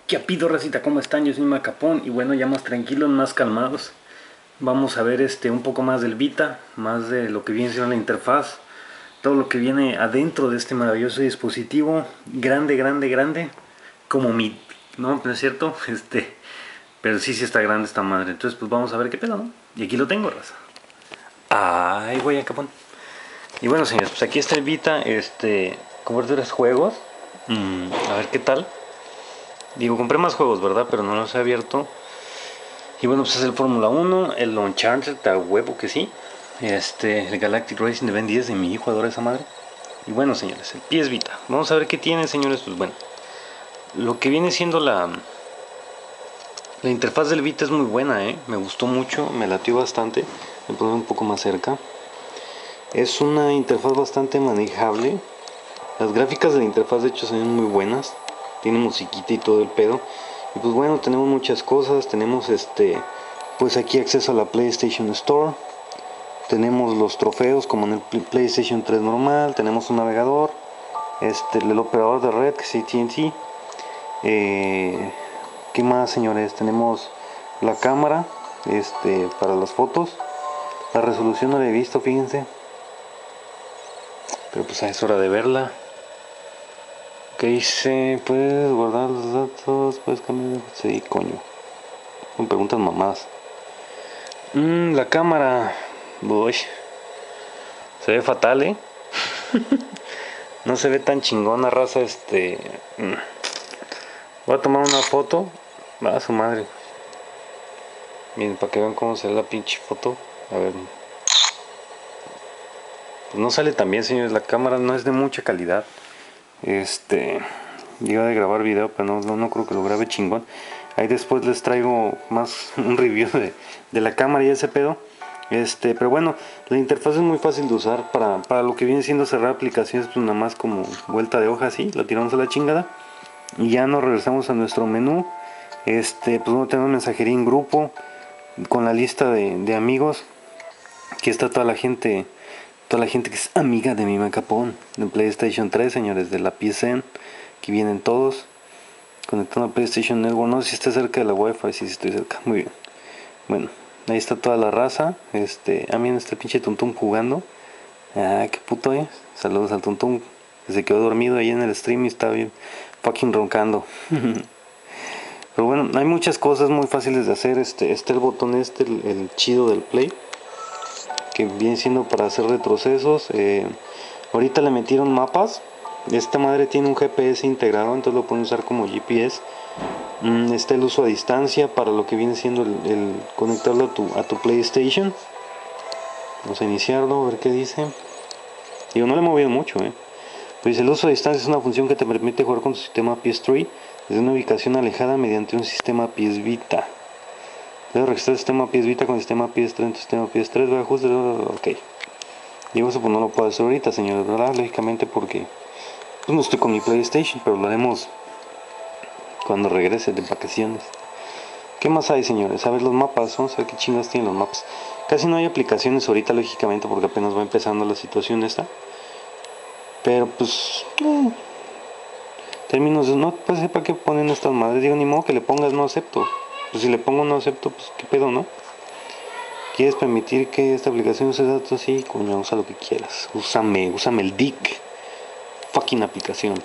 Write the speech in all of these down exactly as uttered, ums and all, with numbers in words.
¿Qué pido, racita? ¿Cómo están? Yo soy Macapón y bueno, ya más tranquilos, más calmados. Vamos a ver este un poco más del Vita, más de lo que viene siendo la interfaz, todo lo que viene adentro de este maravilloso dispositivo, grande, grande, grande, como mi, ¿no? ¿No es cierto? Este, pero sí, sí está grande esta madre. Entonces, pues vamos a ver qué pedo, ¿no? Y aquí lo tengo, raza. Ay, güey, Macapón. Y bueno, señores, pues aquí está el Vita, este, compré tres juegos. Mm, a ver qué tal. Digo, compré más juegos, ¿verdad? Pero no los he abierto. Y bueno, pues es el Fórmula uno, el Uncharted, a huevo que sí. Este, el Galactic Racing de Ben diez de mi hijo, adora esa madre. Y bueno, señores, el P S Vita. Vamos a ver qué tiene, señores. Pues bueno, lo que viene siendo la, la interfaz del Vita es muy buena, ¿eh? Me gustó mucho, me latió bastante. Me pone un poco más cerca. Es una interfaz bastante manejable. Las gráficas de la interfaz, de hecho, son muy buenas. Tiene musiquita y todo el pedo. Y pues bueno, tenemos muchas cosas. Tenemos este, pues aquí acceso a la PlayStation Store. Tenemos los trofeos como en el PlayStation tres normal. Tenemos un navegador. Este, el operador de red que es A T and T. Eh, ¿Qué más, señores? Tenemos la cámara, este, para las fotos. La resolución no la he visto, fíjense. Pero pues es hora de verla. Que dice, puedes guardar los datos, puedes cambiar. Sí, coño. Me preguntan mamadas. Mmm, la cámara. Uy, se ve fatal, ¿eh? No se ve tan chingona, raza. Este. mm. Voy a tomar una foto. Va a su madre. Miren, para que vean cómo se ve la pinche foto. A ver. Pues no sale tan bien, señores. La cámara no es de mucha calidad. Este. Iba a grabar video, pero no, no, no creo que lo grabe chingón. Ahí después les traigo más un review de, de la cámara y ese pedo. Este, pero bueno, la interfaz es muy fácil de usar para, para lo que viene siendo cerrar aplicaciones, pues nada más como vuelta de hoja así, la tiramos a la chingada y ya nos regresamos a nuestro menú. Este, pues bueno, tenemos mensajería en grupo con la lista de, de amigos. Aquí está toda la gente, toda la gente que es amiga de mi Macapón, de PlayStation tres, señores, de la P S N. Aquí vienen todos. Conectando a PlayStation Network. No sé si está cerca de la Wi-Fi. Sí, sí estoy cerca. Muy bien. Bueno, ahí está toda la raza. Este, a mí en este pinche Tuntum jugando. Ah, qué puto es. Saludos al Tuntum. Que se quedó dormido ahí en el stream y está bien fucking roncando. Pero bueno, hay muchas cosas muy fáciles de hacer. Este, está el botón este, el, el chido del play, que viene siendo para hacer retrocesos. Eh, ahorita le metieron mapas. Esta madre tiene un G P S integrado, entonces lo pueden usar como G P S. Mm, está el uso a distancia para lo que viene siendo el, el conectarlo a tu, a tu PlayStation. Vamos a iniciarlo, a ver qué dice. Digo, no le he movido mucho, eh. Pues el uso a distancia es una función que te permite jugar con tu sistema P S tres desde una ubicación alejada mediante un sistema P S Vita. Debes registrar el sistema P S Vita con el sistema P S tres en tu sistema P S tres. Voy a ajustar, ok. Digo, eso pues no lo puedo hacer ahorita, señores, ¿verdad? Lógicamente porque pues no estoy con mi PlayStation, pero lo haremos cuando regrese de vacaciones. ¿Qué más hay, señores? A ver los mapas, vamos a ver qué chingas tienen los mapas. Casi no hay aplicaciones ahorita, lógicamente, porque apenas va empezando la situación esta. Pero pues, eh, términos de no, pues para qué ponen estas madres. Digo, ni modo que le pongas no acepto. Pues si le pongo no acepto, pues qué pedo, ¿no? ¿Quieres permitir que esta aplicación use datos? Sí, coño, usa lo que quieras. Úsame, úsame el dick. Fucking aplicación.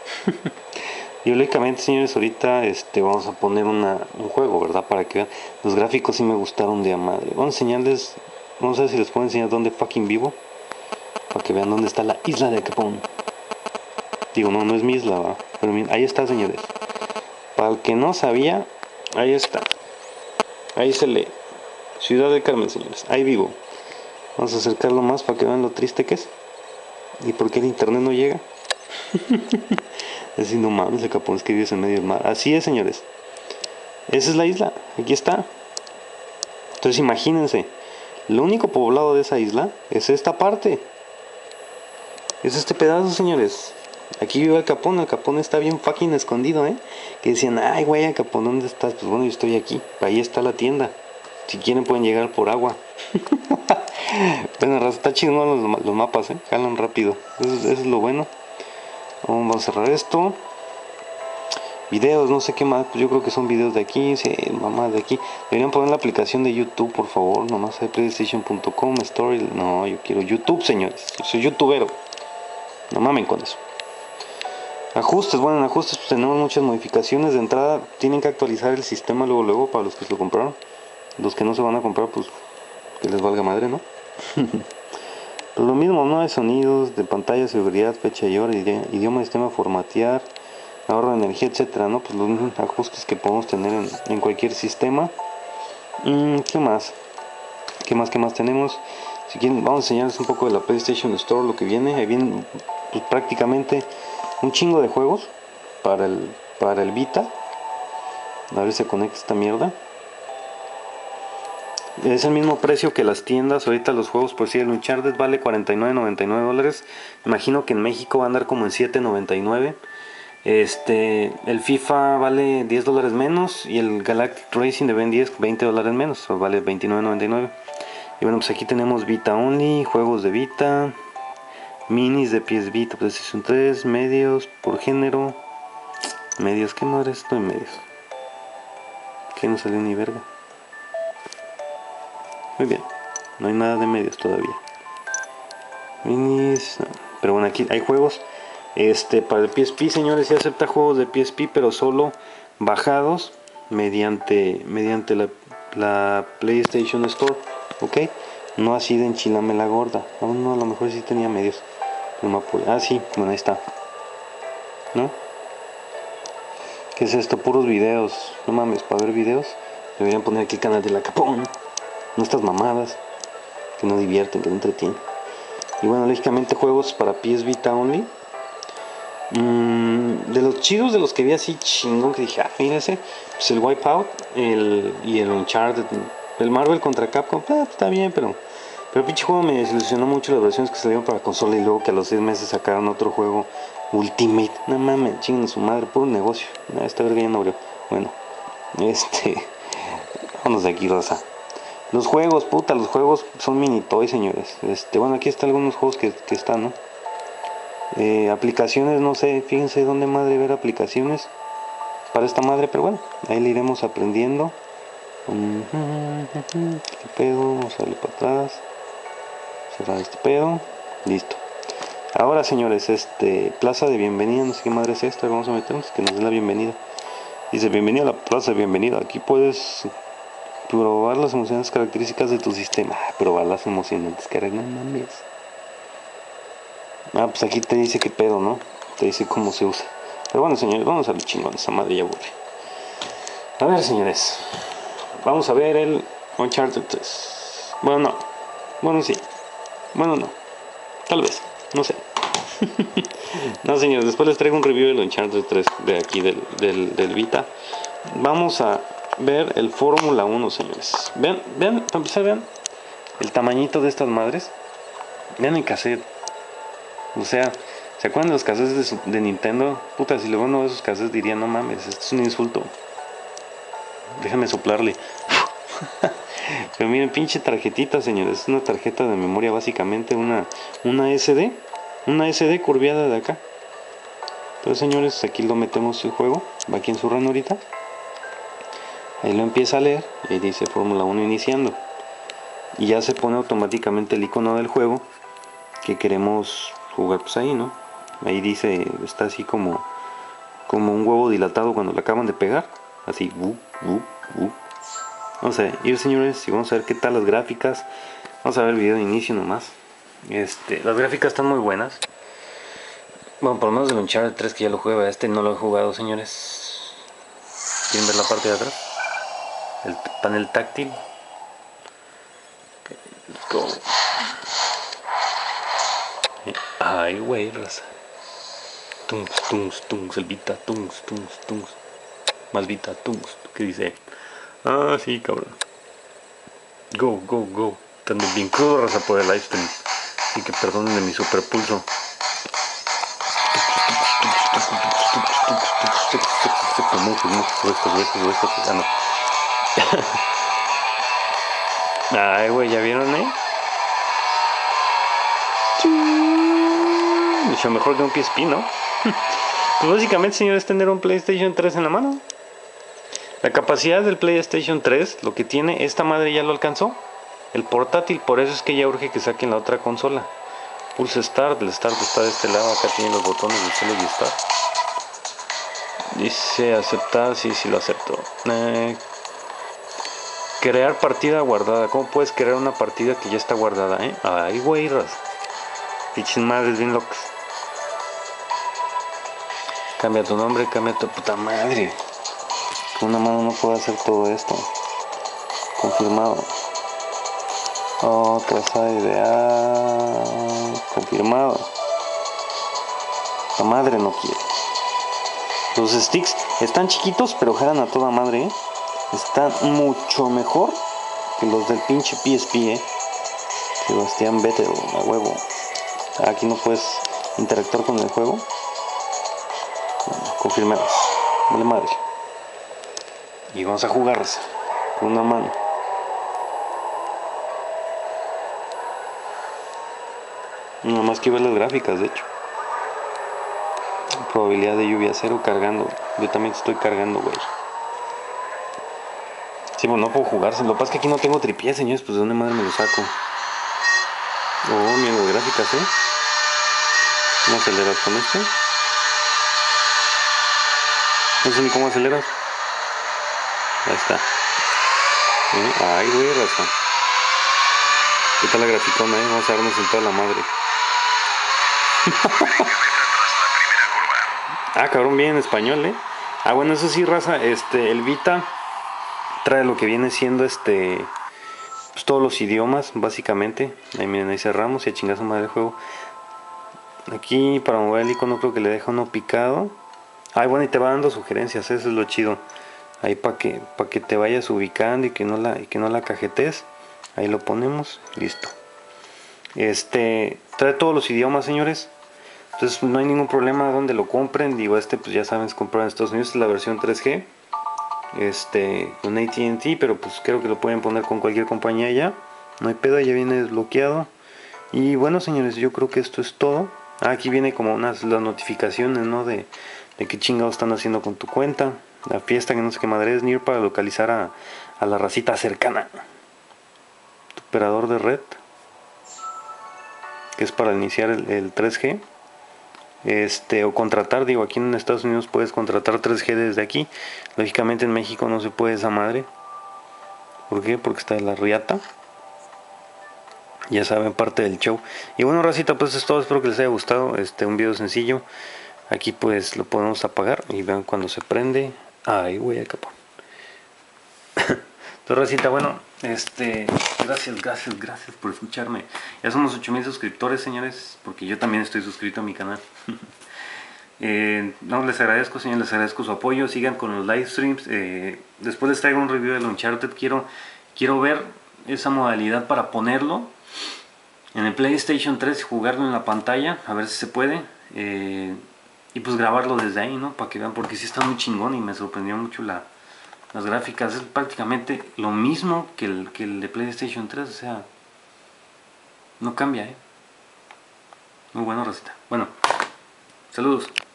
Y lógicamente, señores, ahorita este, vamos a poner una, un juego, ¿verdad? Para que vean. Los gráficos sí me gustaron de a madre. Vamos a enseñarles, vamos a ver si les puedo enseñar dónde fucking vivo. Para que vean dónde está la isla de Capón. Digo, no, no es mi isla, ¿va? Pero miren, ahí está, señores. Para el que no sabía, ahí está. Ahí se lee. Ciudad del Carmen, señores. Ahí vivo. Vamos a acercarlo más para que vean lo triste que es. ¿Y por qué el internet no llega? Así no mames, el Capón es que vives en medio del mar. Así es, señores. Esa es la isla. Aquí está. Entonces imagínense. Lo único poblado de esa isla es esta parte. Es este pedazo, señores. Aquí vive el Capón. El Capón está bien fucking escondido, ¿eh? Que decían, ay, güey, el Capón, ¿dónde estás? Pues bueno, yo estoy aquí. Ahí está la tienda. Si quieren pueden llegar por agua. Bueno, está chido los, los mapas, ¿eh? Jalan rápido. Eso, eso es lo bueno. Vamos a cerrar esto. Videos, no sé qué más, pues yo creo que son videos de aquí, sí, mamá de aquí. Deberían poner la aplicación de YouTube, por favor, nomás hay PlayStation punto com, Story. No, yo quiero YouTube, señores. Yo soy youtubero. No mamen con eso. Ajustes, bueno, en ajustes pues tenemos muchas modificaciones. De entrada, tienen que actualizar el sistema luego, luego, para los que se lo compraron. Los que no se van a comprar, pues que les valga madre, ¿no? Pues lo mismo, ¿no? Hay sonidos de pantalla, seguridad, fecha y hora, idioma, sistema, formatear, ahorro de energía, etcétera, ¿no? Pues los mismos ajustes que podemos tener en, en cualquier sistema. Mm, ¿Qué más? ¿Qué más? ¿Qué más tenemos? Si quieren, vamos a enseñarles un poco de la PlayStation Store, lo que viene. Ahí viene pues, prácticamente un chingo de juegos para el, para el Vita. A ver si se conecta esta mierda. Es el mismo precio que las tiendas. Ahorita los juegos, por si el Uncharted vale cuarenta y nueve noventa y nueve dólares. Imagino que en México va a andar como en siete noventa y nueve. Este, el FIFA vale diez dólares menos y el Galactic Racing de Ben diez veinte dólares menos, o vale veintinueve noventa y nueve. Y bueno, pues aquí tenemos Vita Only, juegos de Vita, minis de P S Vita, PlayStation tres, medios por género. Medios, ¿qué madre es esto de medios? Que no salió ni verga. Muy bien, no hay nada de medios todavía. Minis, no. Pero bueno, aquí hay juegos. Este, para el P S P, señores, sí acepta juegos de P S P, pero solo bajados mediante, mediante la, la PlayStation Store, ¿ok? No así de enchilame la gorda. Aún no, a lo mejor sí tenía medios. No me apoyo. Ah, sí, bueno, ahí está. ¿No? ¿Qué es esto? Puros videos. No mames, para ver videos deberían poner aquí el canal de la Capón. No estas mamadas que no divierten, que no entretienen. Y bueno, lógicamente juegos para P S Vita Only. Mm, de los chidos, de los que vi así chingón, que dije, ah, mira ese, pues el Wipeout el, y el Uncharted, el Marvel contra Capcom, ah, pues está bien, pero pero pinche juego me desilusionó mucho las versiones que salieron para consola y luego que a los seis meses sacaron otro juego Ultimate. No mames, chinguen su madre, puro negocio. No, esta verga ya no abrió. Bueno, este, vámonos de aquí, raza. Los juegos, puta, los juegos son mini toys, señores. Este, bueno, aquí están algunos juegos que, que están, ¿no? Eh, aplicaciones, no sé, fíjense dónde madre ver aplicaciones para esta madre, pero bueno, ahí le iremos aprendiendo. ¿Qué pedo? Vamos a darle para atrás. Cerrar este pedo. Listo. Ahora, señores, este, plaza de bienvenida, no sé qué madre es esto, vamos a meternos, que nos den la bienvenida. Dice, bienvenido a la plaza de bienvenida. Aquí puedes probar las emociones características de tu sistema. Ah, probar las emocionantes características. Ah, pues aquí te dice qué pedo, ¿no? Te dice cómo se usa. Pero bueno, señores, vamos a lo chingón, esa madre ya aburre. A ver, señores, vamos a ver el Uncharted tres. Bueno, no. Bueno, sí. Bueno, no. Tal vez. No sé. No, señores, después les traigo un review del Uncharted tres de aquí, del, del, del Vita. Vamos a ver el Fórmula uno, señores. Vean, vean, para empezar, vean el tamañito de estas madres. Vean el cassette. O sea, ¿se acuerdan de los cassettes de, de Nintendo? Puta, si luego uno de esos cassettes diría, no mames, esto es un insulto. Déjame soplarle. Pero miren, pinche tarjetita, señores. Es una tarjeta de memoria, básicamente, una, una S D. Una S D curviada de acá. Entonces, señores, aquí lo metemos el juego. Va aquí en su ranurita. Ahí lo empieza a leer. Y dice Fórmula uno iniciando. Y ya se pone automáticamente el icono del juego que queremos jugar, pues ahí, ¿no? Ahí dice, está así como como un huevo dilatado cuando lo acaban de pegar, así, uh, uh, uh. Vamos a ir, señores, y vamos a ver qué tal las gráficas. Vamos a ver el video de inicio nomás. Este, las gráficas están muy buenas. Bueno, por lo menos del Uncharted tres, que ya lo jugué, este no lo he jugado, señores. ¿Quieren ver la parte de atrás? El panel táctil. Okay, let's go. Ay, güey, raza. Tungs, tungs, tungs, el Vita, tungs, tungs, tungs. Más Vita, tungs. ¿Qué dice? Ah, sí, cabrón. Go, go, go. Estando bien crudo, raza, por el live stream. Así que perdonen de mi super pulso. Ay, güey, ¿ya vieron, eh? Mucho mejor que un P S P, ¿no? Pues básicamente, señores, tener un PlayStation tres en la mano. La capacidad del PlayStation tres, lo que tiene, esta madre ya lo alcanzó. El portátil, por eso es que ya urge que saquen la otra consola. Pulse Start, el Start está de este lado, acá tienen los botones de Select y Start. Dice aceptar, sí, sí lo acepto. Eh, crear partida guardada. ¿Cómo puedes crear una partida que ya está guardada, eh? Ay, güey, raza. Pinches madres bien locas. Cambia tu nombre, cambia tu puta madre. Con una mano no puedo hacer todo esto. Confirmado. Oh, trazada ideal. Confirmado. La madre no quiere. Los sticks están chiquitos, pero jalan a toda madre, ¿eh? Están mucho mejor que los del pinche P S P, ¿eh? Sebastián Vettel, a huevo. Aquí no puedes interactuar con el juego. Bueno, confirmemos. Vale madre. Y vamos a jugar con una mano. Nada más que ver las gráficas, de hecho. Probabilidad de lluvia cero cargando. Yo también estoy cargando, güey. Sí, bueno, no puedo jugarse. Lo que pasa es que aquí no tengo tripié, señores. Pues de dónde madre me lo saco. Oh, mira las gráficas, ¿eh? ¿Cómo aceleras con esto? No sé ni cómo aceleras. Ahí está. ¿Eh? Ay, güey, raza. ¿Qué tal la graficona, eh? Vamos a darnos en toda la madre. Ah, cabrón, bien en español, eh. Ah, bueno, eso sí, raza. Este, el Vita trae lo que viene siendo este. Pues todos los idiomas, básicamente. Ahí miren, ahí cerramos y a chingazo madre el juego. Aquí para mover el icono creo que le deja uno picado. Ay, bueno, y te va dando sugerencias, eso es lo chido. Ahí para que, para que te vayas ubicando y que no la, y que no la cajetes. Ahí lo ponemos, listo. Este, trae todos los idiomas, señores. Entonces no hay ningún problema donde lo compren. Digo, este pues ya saben, es comprar en Estados Unidos, es la versión tres G. Este, con A T and T, pero pues creo que lo pueden poner con cualquier compañía ya. No hay pedo, ya viene desbloqueado. Y bueno, señores, yo creo que esto es todo. Ah, aquí viene como unas las notificaciones, ¿no? De, de qué chingados están haciendo con tu cuenta. La fiesta que no sé qué madre es, N I R para localizar a, a la racita cercana. Tu operador de red, que es para iniciar el, el tres G. Este, o contratar, digo, aquí en Estados Unidos puedes contratar tres G desde aquí. Lógicamente en México no se puede esa madre. ¿Por qué? Porque está de la riata. Ya saben, parte del show. Y bueno, racita, pues es todo. Espero que les haya gustado. Este, un video sencillo. Aquí pues lo podemos apagar y vean cuando se prende. Ay, güey, acá. Entonces, racita, bueno, este, gracias, gracias, gracias por escucharme. Ya somos ocho mil suscriptores, señores, porque yo también estoy suscrito a mi canal. eh, no, les agradezco, señores, les agradezco su apoyo. Sigan con los live streams. Eh, después les traigo un review del Uncharted. Quiero, quiero ver esa modalidad para ponerlo en el PlayStation tres y jugarlo en la pantalla, a ver si se puede. Eh, y pues grabarlo desde ahí, ¿no? Para que vean, porque sí está muy chingón y me sorprendió mucho la... Las gráficas es prácticamente lo mismo que el, que el de PlayStation tres, o sea, no cambia, ¿eh? Muy bueno, racita. Bueno, saludos.